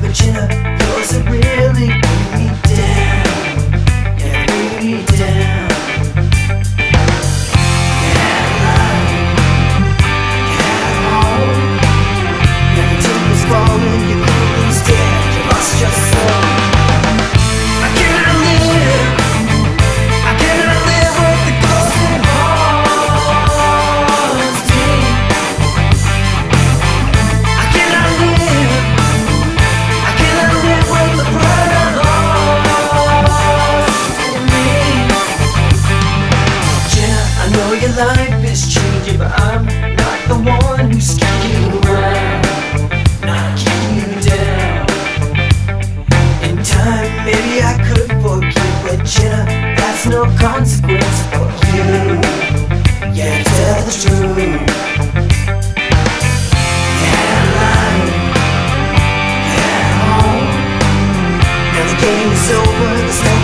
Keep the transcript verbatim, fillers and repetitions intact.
But Jenna, yours are really bring me down. Yeah, bring me down. Can't lie, can't hold. Your tip is falling, your cool is dead. You lost your soul. I cannot live, I cannot live with the ghost that haunts me. I cannot live, I cannot live with the pride lost in me. Jenna, I know your life is changing, but I'm not the one who's keeping you around, not keeping you down. In time, maybe I could forgive, but Jenna, that's no consequence for you. Yeah, tell the truth. Can't lie, can't hold. Now the game is over, the